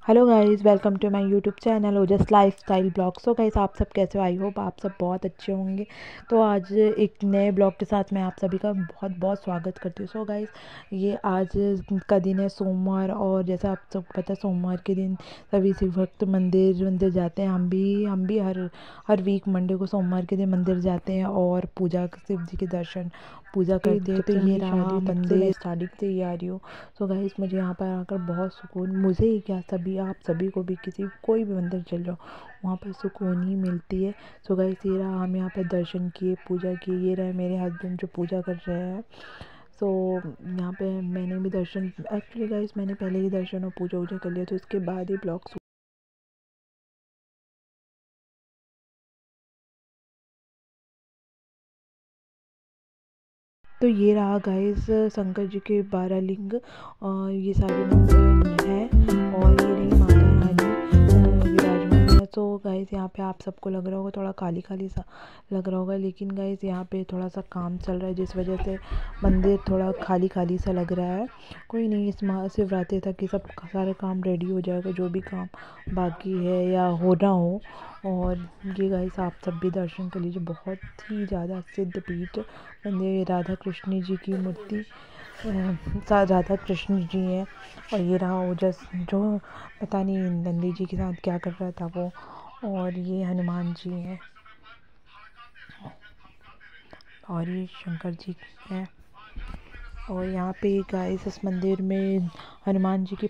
Hello guys, welcome to my YouTube channel Ojas lifestyle blog. So guys, आप सब कैसे हो? आई होप आप सब बहुत अच्छे होंगे। तो आज एक नए ब्लॉग के साथ मैं आप सभी का बहुत बहुत स्वागत करती हूँ। सो गाइस, ये आज का दिन है सोमवार, और जैसा आप सबको पता है सोमवार के दिन सभी शिव भक्त मंदिर जाते हैं। हम भी हर वीक मंडे को सोमवार के दिन मंदिर जाते हैं और शिव जी के दर्शन पूजा करते हैं। तो ये रहा मंदिर, मैं स्टार्टिंग से ही आ रही हूँ। सो गाइस, मुझे यहाँ पर आकर बहुत सुकून, मुझे ही क्या सभी आप सभी को भी, कोई भी मंदिर चल जाओ वहाँ पर सुकून ही मिलती है। सो गाइस, ये रहा, हम यहाँ पर दर्शन किए, पूजा की। ये रहे मेरे हस्बैंड जो पूजा कर रहे हैं। सो यहाँ पे मैंने भी दर्शन, एक्चुअली गाइस मैंने पहले ही दर्शन और पूजा वूजा कर लिया, तो उसके बाद ही ब्लॉग। तो ये रहा गाइस शंकर जी के 12 लिंग, ये सारे मंदिर हैं, और ये रही माता रानी विराजमान है। तो गाइस यहाँ पे आप सबको लग रहा होगा थोड़ा खाली खाली सा लग रहा होगा, लेकिन गाइस यहाँ पे थोड़ा सा काम चल रहा है जिस वजह से मंदिर थोड़ा खाली खाली सा लग रहा है। कोई नहीं, इस महाशिवरात्रि तक ये सब सारा काम रेडी हो जाएगा, जो भी काम बाकी है या हो ना हो। और ये गाइस आप सब भी दर्शन कर लीजिए, बहुत ही ज़्यादा सिद्ध पीठ मंदिर। राधा कृष्ण जी की मूर्ति, राधा कृष्ण जी हैं। और ये रहा ओजस, जो पता नहीं नंदी जी के साथ क्या कर रहा था वो। और ये हनुमान जी हैं, और ये शंकर जी हैं। और यहाँ पे गाइस इस मंदिर में हनुमान जी के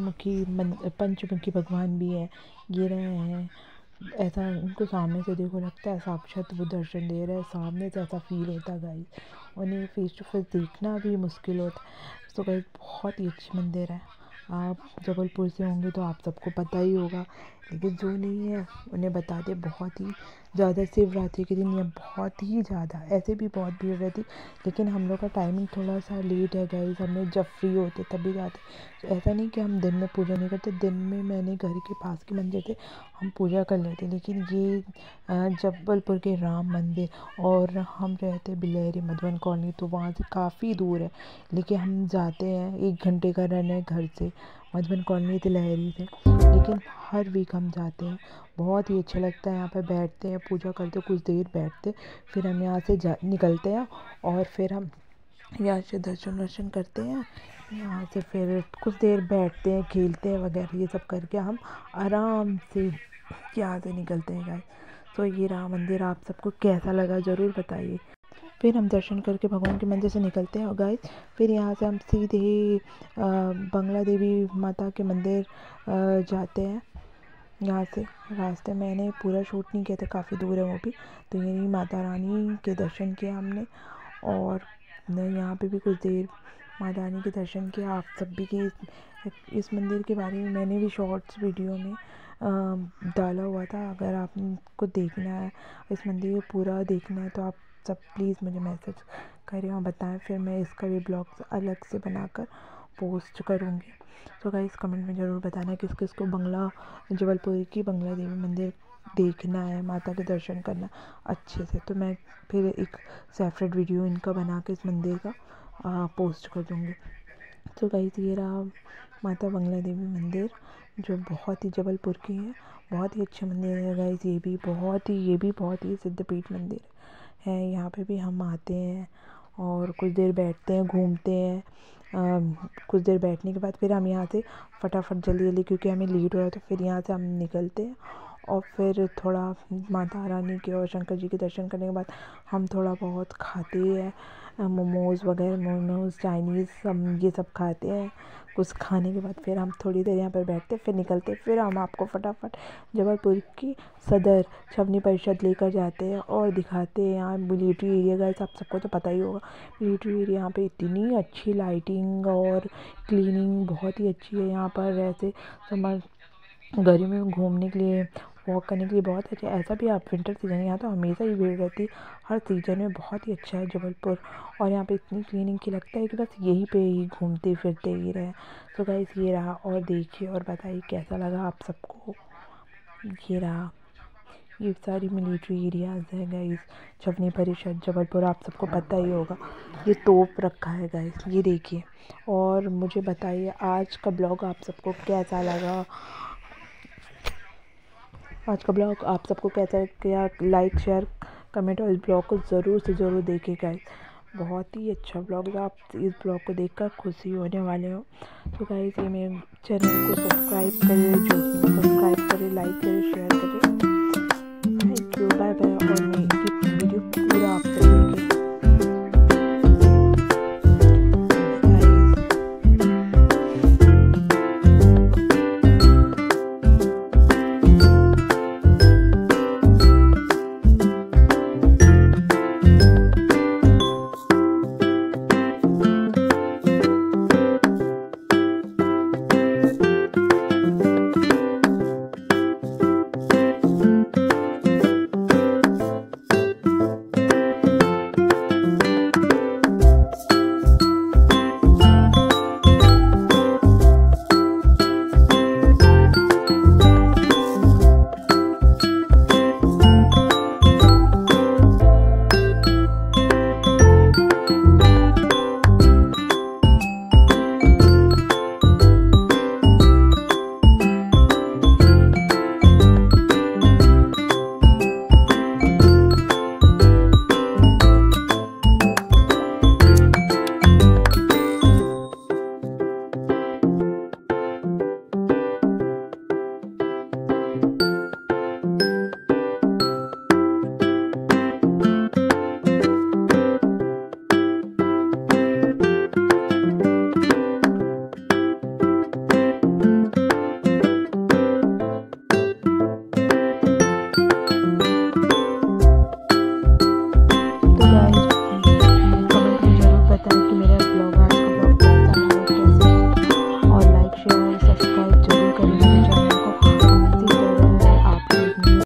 पंचमुखी भगवान भी है। ये रहे हैं, ऐसा उनको सामने से देखो लगता है साक्षात वो दर्शन दे रहे हैं, सामने से ऐसा फील होता है गाइस। उन्हें फेस टू फेस देखना भी मुश्किल होता है। तो गाइस बहुत ही अच्छी मंदिर है। आप जबलपुर से होंगे तो आप सबको पता ही होगा, लेकिन जो नहीं है उन्हें बता दें, बहुत ही ज़्यादा शिवरात्रि के दिन ये बहुत ही ज़्यादा, ऐसे भी बहुत भीड़ रहती, लेकिन हम लोग का टाइमिंग थोड़ा सा लेट है गाइस। हमें जब फ्री होते तभी जाते, तो ऐसा नहीं कि हम दिन में पूजा नहीं करते। दिन में मैंने घर के पास के मंदिर थे, हम पूजा कर लेते, लेकिन ये जबलपुर के राम मंदिर, और हम रहते बिलेरी मधुबन कॉलोनी, तो वहाँ से काफ़ी दूर है, लेकिन हम जाते हैं। 1 घंटे का रन है घर से मधुबन कॉलोनी तिलहरी से, लेकिन हर वीक हम जाते हैं। बहुत ही अच्छा लगता है, यहाँ पर बैठते हैं, पूजा करते, कुछ देर बैठते, फिर हम यहाँ से निकलते हैं, और फिर हम यहाँ से दर्शन करते हैं। यहाँ से फिर कुछ देर बैठते हैं, खेलते हैं वगैरह, ये सब करके हम आराम से यहाँ से निकलते हैं गाइस। तो ये रहा मंदिर, आप सबको कैसा लगा ज़रूर बताइए। फिर हम दर्शन करके भगवान के मंदिर से निकलते हैं और गाइस फिर यहाँ से हम सीधे बंगला देवी माता के मंदिर जाते हैं। यहाँ से रास्ते मैंने पूरा शूट नहीं किया था, काफ़ी दूर है वो भी। तो यही माता रानी के दर्शन किए हमने, और यहाँ पे भी कुछ देर माता रानी के दर्शन किया। आप सब भी के इस मंदिर के बारे में मैंने भी शॉर्ट्स वीडियो में डाला हुआ था, अगर आपको देखना है, इस मंदिर को पूरा देखना है, तो आप सब प्लीज़ मुझे मैसेज करें और बताएं, फिर मैं इसका भी ब्लॉग अलग से बनाकर पोस्ट करूँगी। तो गाइस कमेंट में ज़रूर बताना किस किस को जबलपुर की बंगला देवी मंदिर देखना है, माता के दर्शन करना अच्छे से। तो मैं फिर एक सेपरेट वीडियो इनका बना के इस मंदिर का पोस्ट कर दूँगी। तो गाइस ये रहा माता बंगला देवी मंदिर, जो बहुत ही जबलपुर की है, बहुत ही अच्छा मंदिर है गाइस। ये भी बहुत ही सिद्धपीठ मंदिर है। यहाँ पे भी हम आते हैं और कुछ देर बैठते हैं, घूमते हैं। कुछ देर बैठने के बाद फिर हम यहाँ से फटाफट जल्दी क्योंकि हमें लेट हो रहा है, तो फिर यहाँ से हम निकलते हैं, और फिर थोड़ा माता रानी के और शंकर जी के दर्शन करने के बाद हम थोड़ा बहुत खाते हैं, मोमोज़ चाइनीज़ हम ये सब खाते हैं। कुछ खाने के बाद फिर हम थोड़ी देर यहाँ पर बैठते, फिर निकलते, फिर हम आपको फटाफट जबलपुर की सदर छावनी परिषद लेकर जाते हैं और दिखाते हैं। यहाँ मिलिट्री एरिया गाइस, आप सबको तो पता ही होगा मिलिट्री एरिया। यहाँ पे इतनी अच्छी लाइटिंग और क्लीनिंग बहुत ही अच्छी है यहाँ पर। ऐसे समर गर्मी में घूमने के लिए, वॉक करने के लिए बहुत अच्छा है। ऐसा भी आप विंटर सीजन, यहाँ तो हमेशा ही भीड़ रहती है, हर सीजन में बहुत ही अच्छा है जबलपुर। और यहाँ पे इतनी क्लीनिंग की लगता है कि बस यहीं पे ही घूमते फिरते ही रहे। तो गाइस ये रहा, और देखिए और बताइए कैसा लगा आप सबको। ये रहा, ये सारी मिलिट्री एरियाज़ है गाइस, छावनी परिषद जबलपुर, आप सबको पता ही होगा। ये तोप रखा है गाइस, ये देखिए। और मुझे बताइए आज का ब्लॉग आप सबको कैसा लगा, आज का ब्लॉग आप सबको कैसा क्या लाइक शेयर कमेंट और इस ब्लॉग को ज़रूर से ज़रूर देखें गाइस। बहुत ही अच्छा ब्लॉग है, आप इस ब्लॉग को देखकर खुशी होने वाले हो। तो गाइस ये मेरे चैनल को सब्सक्राइब करें, जो सब्सक्राइब करें, लाइक करें, शेयर करें। Thank you, bye bye. और मैं ये वीडियो पूरा आप